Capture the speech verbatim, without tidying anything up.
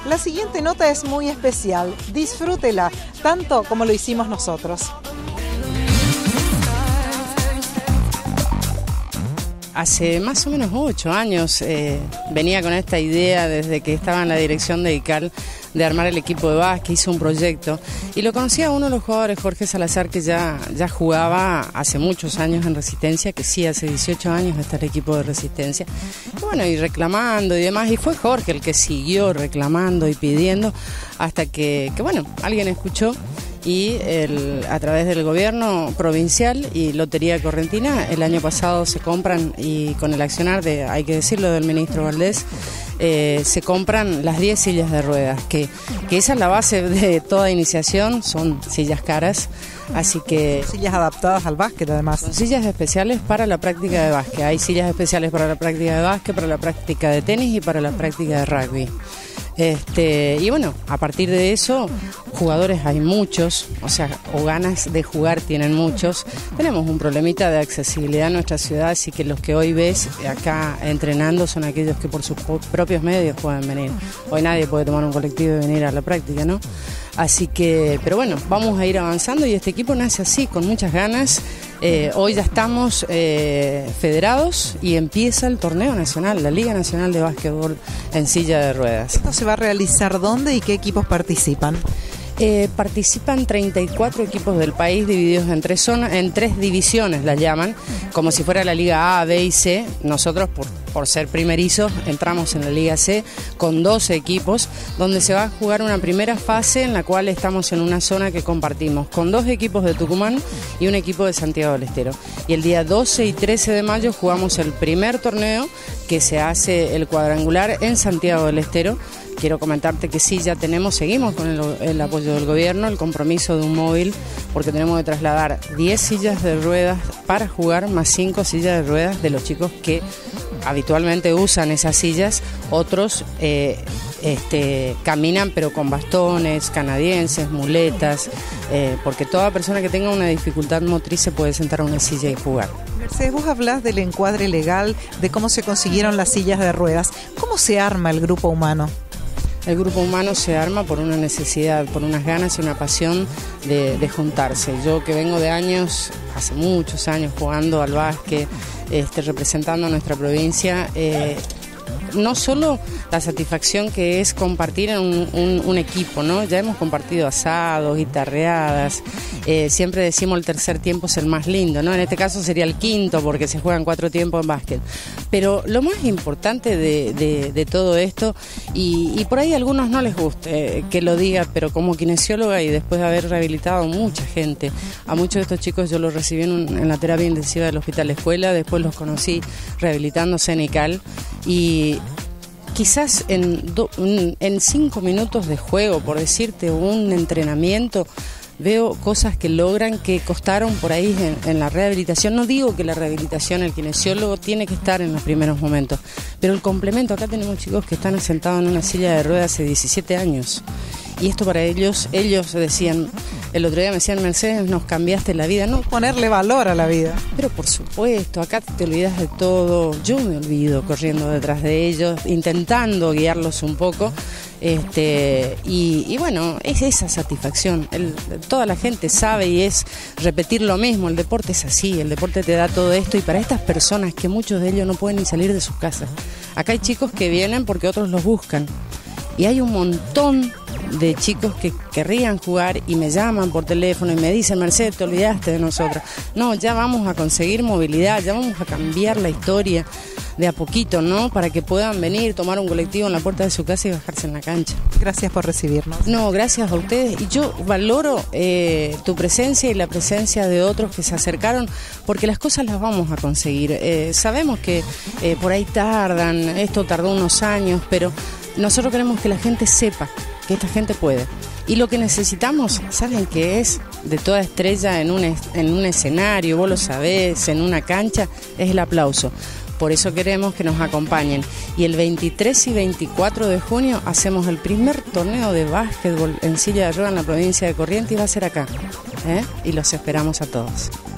La siguiente nota es muy especial, disfrútela, tanto como lo hicimos nosotros. Hace más o menos ocho años eh, venía con esta idea desde que estaba en la dirección de ICAL de armar el equipo de básquet, hizo un proyecto y lo conocía uno de los jugadores, Jorge Salazar, que ya, ya jugaba hace muchos años en Resistencia, que sí, hace dieciocho años está el equipo de Resistencia, y bueno, y reclamando y demás, y fue Jorge el que siguió reclamando y pidiendo hasta que, que bueno, alguien escuchó. Y el, a través del gobierno provincial y Lotería Correntina, el año pasado se compran, y con el accionar de, hay que decirlo, del ministro Valdés, eh, se compran las diez sillas de ruedas, que, que esa es la base de toda iniciación, son sillas caras, así que... Sillas adaptadas al básquet, además. Son sillas especiales para la práctica de básquet, hay sillas especiales para la práctica de básquet, para la práctica de tenis y para la práctica de rugby. Este, y bueno, a partir de eso, jugadores hay muchos, o sea, o ganas de jugar tienen muchos. Tenemos un problemita de accesibilidad en nuestra ciudad, así que los que hoy ves acá entrenando son aquellos que por sus propios medios pueden venir. Hoy nadie puede tomar un colectivo y venir a la práctica, ¿no? Así que, pero bueno, vamos a ir avanzando y este equipo nace así, con muchas ganas. Eh, hoy ya estamos eh, federados y empieza el torneo nacional, la Liga Nacional de Básquetbol en silla de ruedas. ¿Esto se va a realizar dónde y qué equipos participan? Eh, participan treinta y cuatro equipos del país divididos en tres zonas, en tres divisiones las llaman, como si fuera la Liga A, B y C. Nosotros, por, por ser primerizos, entramos en la Liga C con doce equipos, donde se va a jugar una primera fase en la cual estamos en una zona que compartimos con dos equipos de Tucumán y un equipo de Santiago del Estero. Y el día doce y trece de mayo jugamos el primer torneo, que se hace el cuadrangular en Santiago del Estero. Quiero comentarte que sí, ya tenemos, seguimos con el, el apoyo del gobierno, el compromiso de un móvil, porque tenemos que trasladar diez sillas de ruedas para jugar, más cinco sillas de ruedas de los chicos que habitualmente usan esas sillas. Otros eh, este, caminan pero con bastones, canadienses, muletas, eh, porque toda persona que tenga una dificultad motriz se puede sentar a una silla y jugar. Mercedes, vos hablás del encuadre legal, de cómo se consiguieron las sillas de ruedas. ¿Cómo se arma el grupo humano? El grupo humano se arma por una necesidad, por unas ganas y una pasión de, de juntarse. Yo que vengo de años, hace muchos años jugando al básquet, este, representando a nuestra provincia, eh, no solo la satisfacción que es compartir en un, un, un equipo, ¿no? Ya hemos compartido asados, guitarreadas, eh, siempre decimos el tercer tiempo es el más lindo, ¿no? En este caso sería el quinto porque se juegan cuatro tiempos en básquet. Pero lo más importante de, de, de todo esto, y, y por ahí a algunos no les guste eh, que lo diga, pero como kinesióloga y después de haber rehabilitado mucha gente, a muchos de estos chicos yo los recibí en, un, en la terapia intensiva del Hospital Escuela, después los conocí rehabilitándose en ICAL, y quizás en, do, en cinco minutos de juego, por decirte, un entrenamiento, veo cosas que logran, que costaron por ahí en, en la rehabilitación. No digo que la rehabilitación, el kinesiólogo tiene que estar en los primeros momentos, pero el complemento, acá tenemos chicos que están sentados en una silla de ruedas hace diecisiete años, y esto para ellos, ellos decían, el otro día me decían, Mercedes, nos cambiaste la vida, ¿no? Ponerle valor a la vida. Pero por supuesto, acá te olvidas de todo, yo me olvido corriendo detrás de ellos, intentando guiarlos un poco, este y, y bueno, es esa satisfacción, el, toda la gente sabe y es repetir lo mismo, el deporte es así, el deporte te da todo esto, y para estas personas que muchos de ellos no pueden ni salir de sus casas, acá hay chicos que vienen porque otros los buscan, y hay un montón de chicos que querrían jugar y me llaman por teléfono y me dicen, Mercedes, te olvidaste de nosotros. No, ya vamos a conseguir movilidad, ya vamos a cambiar la historia de a poquito, ¿no? Para que puedan venir, tomar un colectivo en la puerta de su casa y bajarse en la cancha. Gracias por recibirnos. No, gracias a ustedes. Y yo valoro eh, tu presencia y la presencia de otros que se acercaron, porque las cosas las vamos a conseguir. Eh, sabemos que eh, por ahí tardan, esto tardó unos años, pero nosotros queremos que la gente sepa que esta gente puede. Y lo que necesitamos, ¿saben qué es? De toda estrella en un, en un escenario, vos lo sabés, en una cancha, es el aplauso. Por eso queremos que nos acompañen. Y el veintitrés y veinticuatro de junio hacemos el primer torneo de básquetbol en silla de ruedas en la provincia de Corrientes, y va a ser acá, ¿eh? Y los esperamos a todos.